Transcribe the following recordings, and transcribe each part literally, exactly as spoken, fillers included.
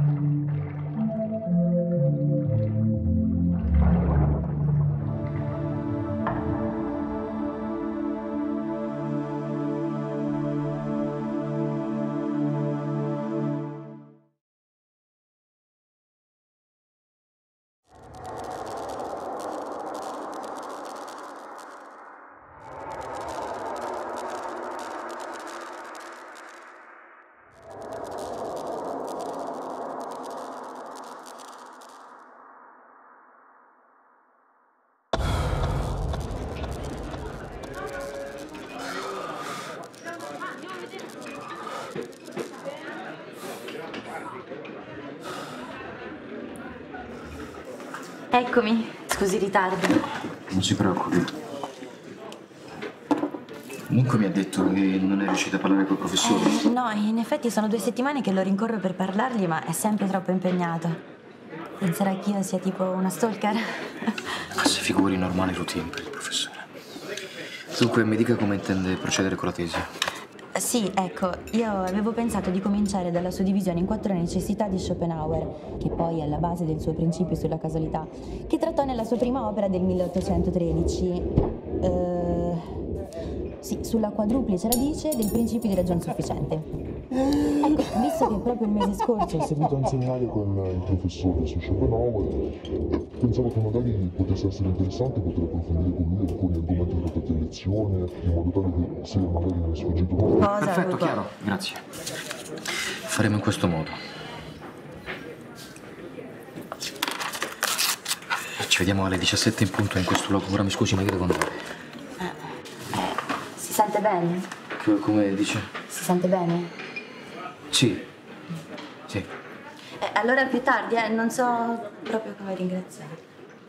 Eccomi, scusi il ritardo. Non si preoccupi. Comunque mi ha detto che non è riuscita a parlare col professore. Eh, no, in effetti sono due settimane che lo rincorro per parlargli, ma è sempre troppo impegnato. Penserà che io sia tipo una stalker? Ma se figuri, normale routine per il professore. Dunque, mi dica come intende procedere con la tesi. Sì, ecco, io avevo pensato di cominciare dalla suddivisione in quattro necessità di Schopenhauer, che poi è alla base del suo principio sulla causalità, che trattò nella sua prima opera del milleottocentotredici. Eh, sì, sulla quadruplice radice del principio di ragion sufficiente. Ecco, visto che proprio il mese scorso ho seguito a insegnare con il professore su Schopenhauer, pensavo che magari potesse essere interessante poter approfondire con lui alcuni argomenti trattati a lezione, in modo tale che se magari mi è sfuggito qualcosa. Perfetto, chiaro, grazie. Faremo in questo modo. Ci vediamo alle diciassette in punto in questo luogo. Ora mi scusi, ma io devo andare. si sente bene? C- come dice? Si sente bene? Sì. Sì. Eh, allora più tardi, eh, non so proprio come ringraziare.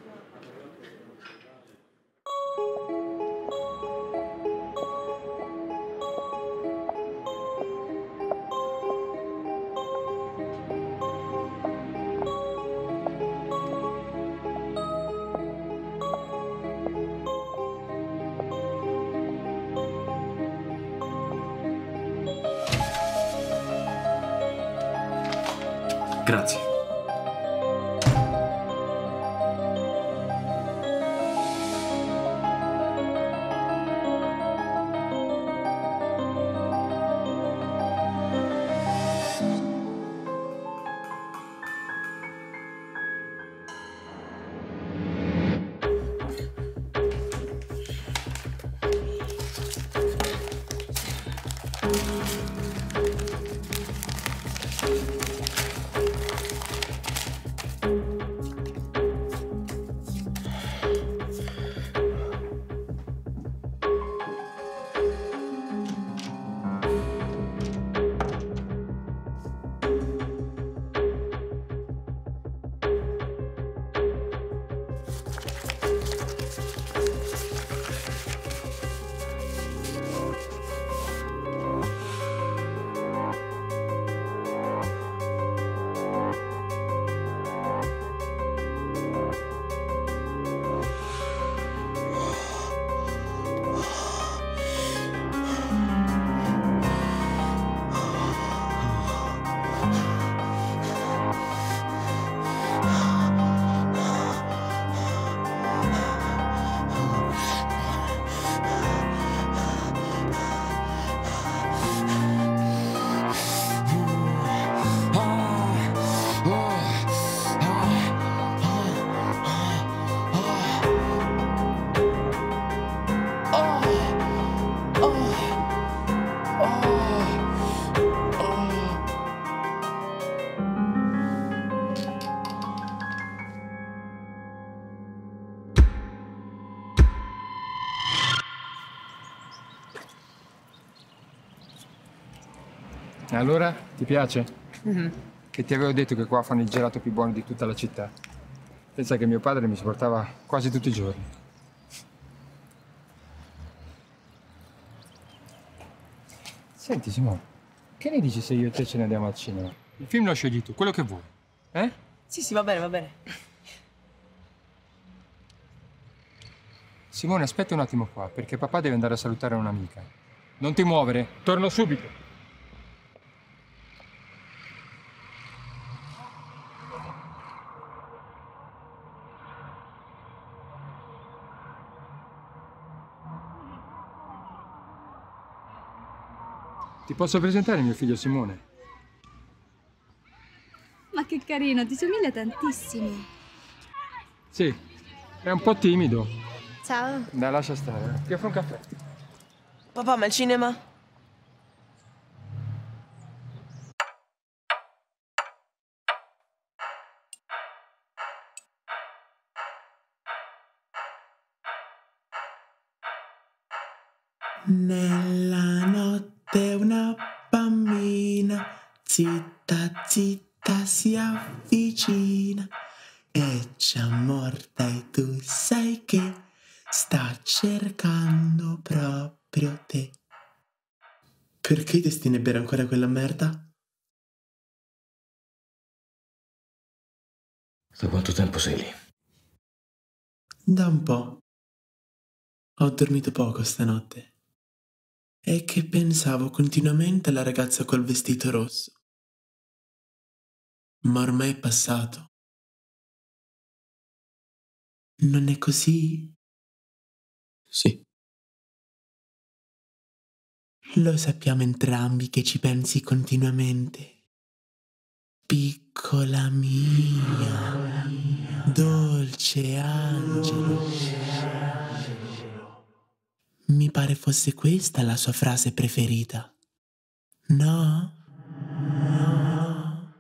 Grazie. E allora, ti piace? Mm-hmm. Che ti avevo detto che qua fanno il gelato più buono di tutta la città. Pensa che mio padre mi ci portava quasi tutti i giorni. Senti Simone, che ne dici se io e te ce ne andiamo al cinema? Il film lo scegli tu, quello che vuoi. Eh? Sì, sì, va bene, va bene. Simone, aspetta un attimo qua, perché papà deve andare a salutare un'amica. Non ti muovere, torno subito. Ti posso presentare mio figlio Simone? Ma che carino, ti somiglia tantissimo. Sì, è un po' timido. Ciao. Dai, lascia stare. Ti offro un caffè. Papà, ma il cinema? Nella notte una bambina zitta zitta si avvicina e già morta e tu sai che sta cercando proprio te. Perché destini bere ancora quella merda? Da quanto tempo sei lì? Da un po'. Ho dormito poco stanotte. E che pensavo continuamente alla ragazza col vestito rosso. Ma ormai è passato. Non è così? Sì. Lo sappiamo entrambi che ci pensi continuamente. Piccola mia, dolce angelo. Mi pare fosse questa la sua frase preferita. No? No.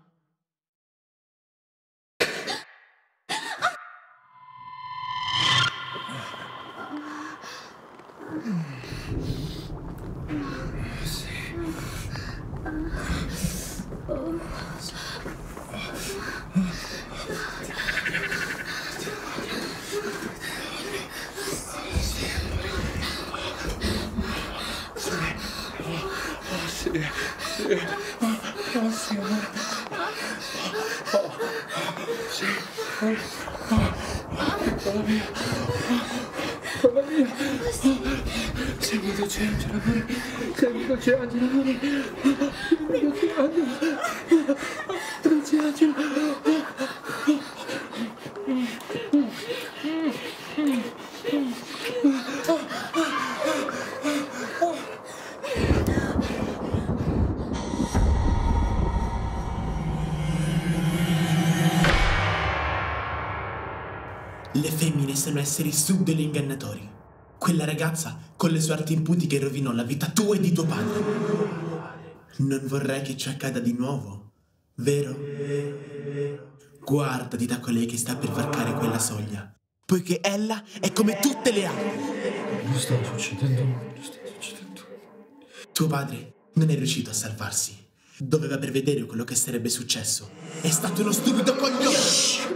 Le femmine sono esseri subdoli e ingannatori. Quella ragazza con le sue arti imputi che rovinò la vita tua e di tuo padre. Non vorrei che ciò accada di nuovo, vero? Guardati da colei che sta per varcare quella soglia, poiché ella è come tutte le altre. Non sta succedendo, non sta succedendo. Tuo padre non è riuscito a salvarsi. Doveva prevedere quello che sarebbe successo. È stato uno stupido coglione!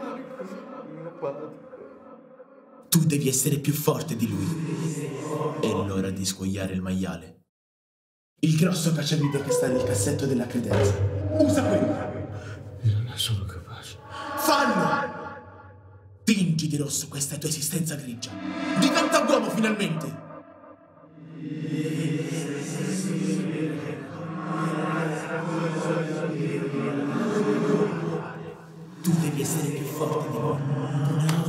Tu devi essere più forte di lui. È l'ora di scuoiare il maiale. Il grosso cacciavite che sta nel cassetto della credenza. Usa quello! Io non ne sono capace. Fallo! Tingi di rosso questa tua esistenza grigia. Diventa uomo finalmente! Tu devi essere più forte di lui. No.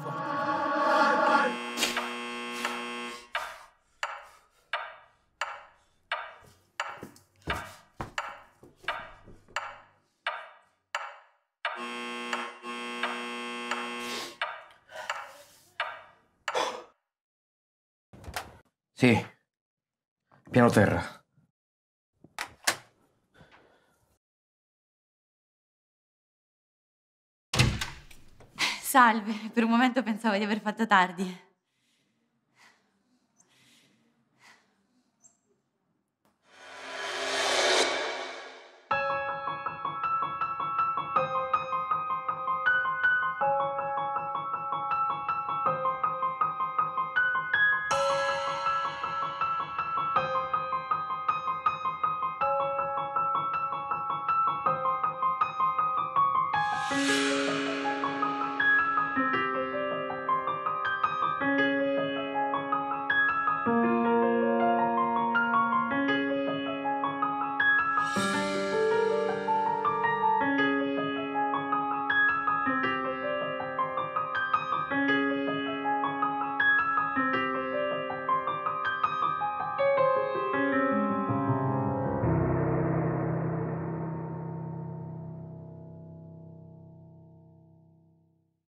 Sì. Piano terra. Salve, per un momento pensavo di aver fatto tardi.